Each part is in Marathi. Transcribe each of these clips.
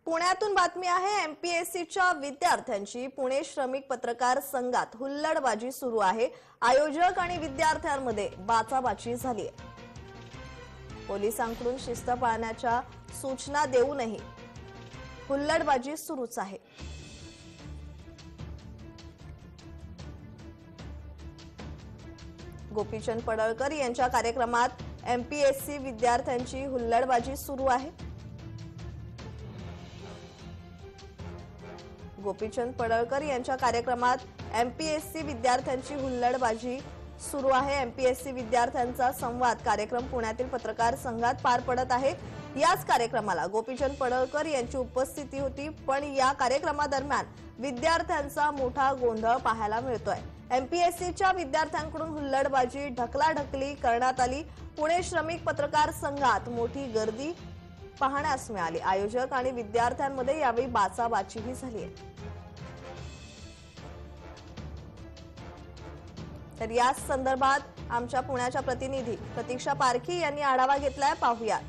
पुण्यातून बातमी आहे। एमपीएससीच्या विद्यार्थ्यांची पुणे श्रमिक पत्रकार संघात हुल्लडबाजी सुरू आहे। आयोजक आणि विद्यार्थ्यांमध्ये बाचाबाची झाली आहे। पोलिसांकडून शिस्त पाळण्याच्या सूचना देऊनही हुल्लडबाजी सुरूच आहे। गोपीचंद पडळकर यांच्या कार्यक्रमात एमपीएससी विद्यार्थ्यांची हुल्लडबाजी सुरू आहे। गोपीचंद पडळकर यांच्या कार्यक्रमात एमपीएससी विद्यार्थ्यांची हुल्लडबाजी सुरू आहे। एमपीएससी विद्यार्थ्यांचा संवाद कार्यक्रम पुण्यातील पत्रकार संघात पार पडत आहे। याच कार्यक्रमाला गोपीचंद पडळकर यांची उपस्थिती होती, पण या कार्यक्रमादरम्यान विद्यार्थ्यांचा मोठा गोंधळ पाहायला मिळतोय। एमपीएससीच्या विद्यार्थ्यांकडून हुल्लडबाजी ढकलाढकली करण्यात आली। पुणे श्रमिक पत्रकार संघात मोठी गर्दी पाहण्यास मिळाली। आयोजक आणि विद्यार्थ्यांमध्ये यावेळी बाचाबाचीही झाली आहे। तर या संदर्भात आमच्या पुण्याच्या प्रतिनिधी प्रतीक्षा पारखी यांनी आढावा घेतलाय, पाहूयात।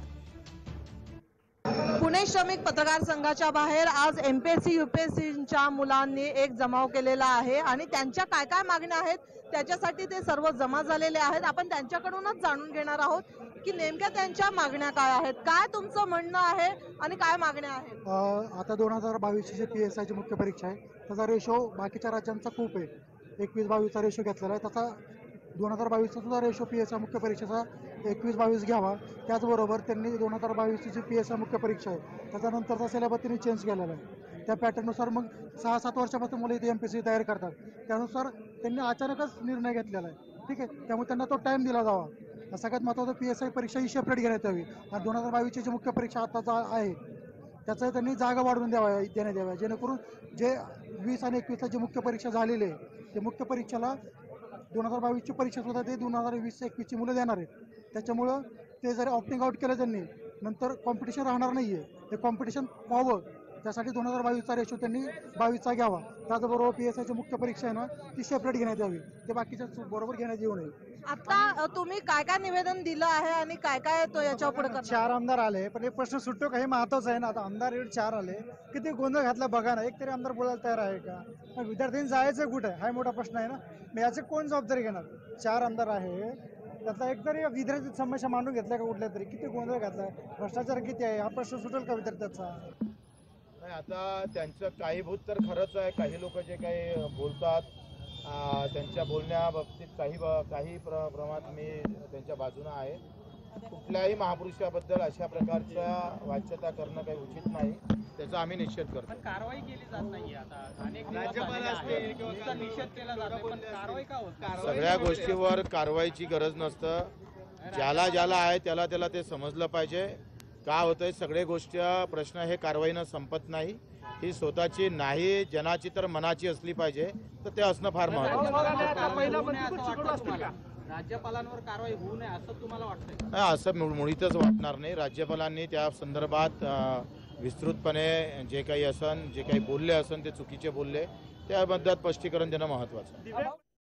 पुणे श्रमिक पत्रकार संघाच्या बाहेर आज एमपीएससी यूपीएससीच्या मुलांनी एक जमाव केलेला आहे आणि त्यांच्या काय काय मागण्या आहेत त्याच्यासाठी ते सर्व जमा झालेले आहेत। आपण त्यांच्याकडूनच जाणून घेणार आहोत की नेमक्या त्यांच्या मागण्या काय आहेत, काय तुमचं म्हणणं आहे आणि काय मागण्या आहेत। आता 2022 ची पीएसआयची मुख्य परीक्षा आहे, त्याचा रेशो बाकीच्या राज्यांचा खूप आहे। 21-22 रेशो घेतलेला आहे, त्याचा 2022 चा रेशो पीएसआय मुख्य परीक्षेचा 21-22 घ्यावा। त्याचबरोबर त्यांनी 2022 ची पीएसआय मुख्य परीक्षा आहे त्याच्यानंतरचा सिलेबस त्यांनी चेंज केलेला आहे। त्या पॅटर्ननुसार मग 6-7 वर्षापासून मुलं इथे एमपीएससी तयारी करतात, त्यानुसार त्यांनी अचानकच निर्णय घेतलेला आहे। ठीक आहे, त्यामुळे त्यांना तो टाइम दिला जावा। सगळ्यात महत्त्वाचं पीएसआय परीक्षा ही सेपरेट घेण्यात यावी आणि 2022 ची मुख्य परीक्षा आता आहे त्याचं त्यांनी जागा वाढवून देण्यात याव्या, जेणेकरून जे 20 आणि 21 जी मुख्य परीक्षा झालेली आहे ते मुख्य परीक्षेला 2022 ची परीक्षा सुद्धा ते 2020-21 ची मुलं देणार आहेत। त्याच्यामुळं ते जर ऑप्टिंग आउट केलं त्यांनी नंतर कॉम्पिटिशन राहणार नाहीये, हे कॉम्पिटिशन व्हावं त्यासाठी 2022 चा रेशो त्यांनी 22 घ्यावा। त्याचबरोबर पीएसआयची मुख्य परीक्षा आहे ना ती सेपरेट घेण्यात यावी, ते बाकीच्या बरोबर घेण्यात येऊ नये। आता तुम्ही काय काय निवेदन दिलं आहे आणि काय काय तो याच्यावर पुढे 4 आमदार आले, पण एक प्रश्न सुटतो काही महत्वाचा आहे ना। आता आमदार 4 आले, किती गोंधळ घातला बघा ना। एक तरी आमदार बोलायला तयार आहे का? विद्यार्थ्यांनी जायचं कुठे हा मोठा प्रश्न आहे ना। मग याची कोण जबाबदारी घेणार? 4 आमदार आहे, त्यातला एक तरी विद्यार्थी समस्या मांडून घेतल्या का कुठल्या तरी? किती गोंधळ घातलाय, भ्रष्टाचार किती आहे, हा प्रश्न सुटेल का विद्यार्थ्याचा? आता त्यांचं काही भूत तर खरंच आहे। काही लोक जे काही बोलतात त्यांच्या बोलण्याबाबतीत काही प्रमाणात मी त्यांच्या बाजूने आहे। कुठल्याही महापुरुषाबद्दल अशा प्रकारच्या वाच्यता करणं काही उचित नाही, त्याचा आम्ही निषेध करतो। कारवाई केली जात नाहीये, आता अनेक निषेध केला जातो, पण कारवाई का होत? सगळ्या गोष्टीवर कारवाईची गरज नसतं, ज्याला ज्याला आहे त्याला त्याला ते समजलं पाहिजे। का होतंय सगळे गोष्टी प्रश्न हे कारवाईनं संपत नाही, ही स्वतःची नाही जनाची तर मनाची असली पाहिजे, तर ते असणं फार महत्त्वाचं आहे। राज्यपालांवर कारवाई होऊ नये असं तुम्हाला वाटतंय? नाही, असं मुळीतच वाटणार नाही। राज्यपालांनी त्या संदर्भात विस्तृतपणे जे काही असन जे काही बोलले असन ते चुकीचे बोलले, त्याबद्दल स्पष्टीकरण देणं महत्त्वाचं आहे।